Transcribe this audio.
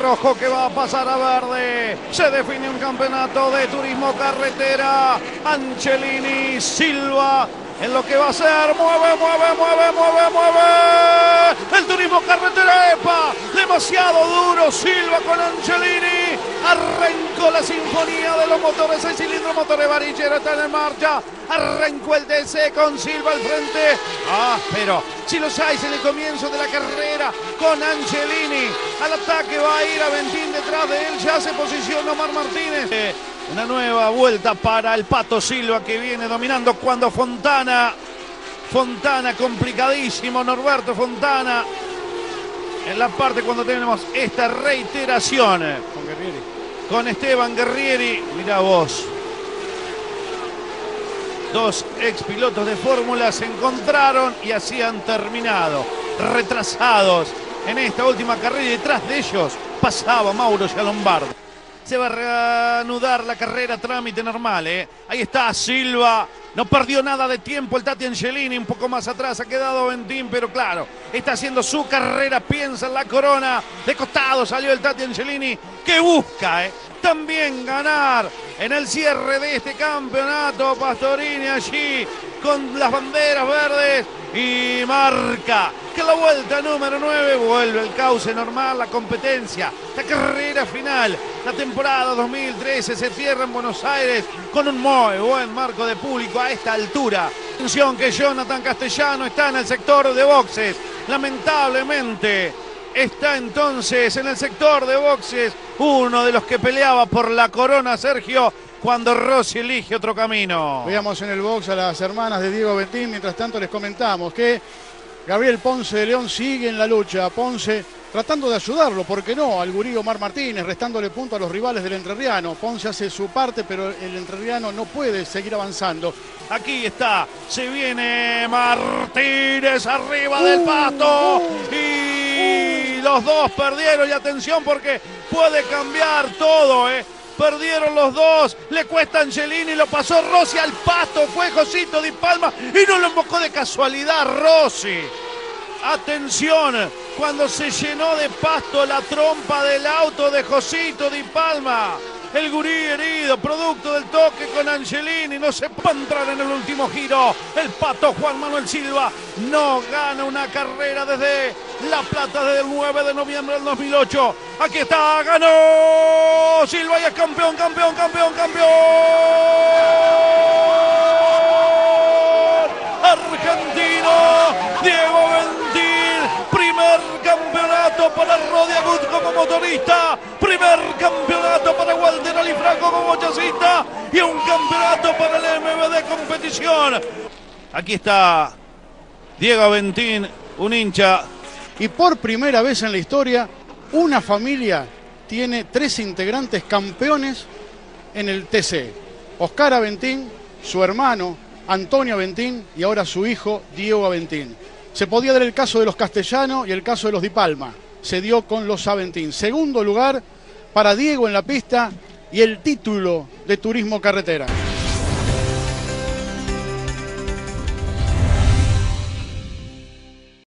rojo que va a pasar a verde. Se define un campeonato de turismo carretera. Angelini, Silva, en lo que va a ser, mueve. El turismo carretera, epa, demasiado duro. Silva con Angelini. Arrancó la sinfonía de los motores, 6 cilindros, motores varillero, están en marcha. Arrancó el DC con Silva al frente. Pero si los hay en el comienzo de la carrera con Angelini. Al ataque va a ir Aventín detrás de él. Ya se posiciona Omar Martínez. Una nueva vuelta para el Pato Silva que viene dominando cuando Fontana complicadísimo, Norberto Fontana en la parte cuando tenemos esta reiteración con Esteban Guerrieri. Mirá vos, dos ex pilotos de Fórmula se encontraron y así han terminado retrasados en esta última carrera, y detrás de ellos pasaba Mauro Gialombardo. Se va a reanudar la carrera, trámite normal, Ahí está Silva, no perdió nada de tiempo el Tati Angelini, un poco más atrás ha quedado Aventín, pero claro, está haciendo su carrera, piensa en la corona, de costado salió el Tati Angelini, que busca, también ganar en el cierre de este campeonato. Pastorini allí con las banderas verdes y marca que la vuelta número 9 vuelve el cauce normal, la competencia, la carrera final. La temporada 2013 se cierra en Buenos Aires con un muy buen marco de público a esta altura. Atención que Jonathan Castellano está en el sector de boxes, lamentablemente. Está entonces en el sector de boxes uno de los que peleaba por la corona, Sergio, cuando Rossi elige otro camino. Veamos en el box a las hermanas de Diego Aventín. Mientras tanto les comentamos que Gabriel Ponce de León sigue en la lucha. Ponce tratando de ayudarlo, ¿por qué no?, al gurí Omar Martínez, restándole punto a los rivales del entrerriano. Ponce hace su parte, pero el entrerriano no puede seguir avanzando. Aquí está, se viene Martínez arriba del Pato y los dos perdieron. Y atención porque puede cambiar todo, Perdieron los dos, le cuesta Angelini, lo pasó Rossi al Pato, fue Josito Di Palma y no lo embocó de casualidad Rossi. Atención, cuando se llenó de pasto la trompa del auto de Josito Di Palma. El gurí herido, producto del toque con Angelini, no se puede entrar en el último giro. El Pato Juan Manuel Silva no gana una carrera desde La Plata desde el 9 de noviembre del 2008. Aquí está, ganó Silva y es campeón. Argentino, Diego Aventín, primer campeonato para Rodi Agut como motorista, primer campeonato para Walter Alifranco como chasista y un campeonato para el MBD competición. Aquí está Diego Aventín, un hincha. Y por primera vez en la historia, una familia tiene 3 integrantes campeones en el TC. Oscar Aventín, su hermano Antonio Aventín y ahora su hijo Diego Aventín. Se podía dar el caso de los Castellanos y el caso de los Di Palma. Se dio con los Aventín. Segundo lugar para Diego en la pista y el título de turismo carretera.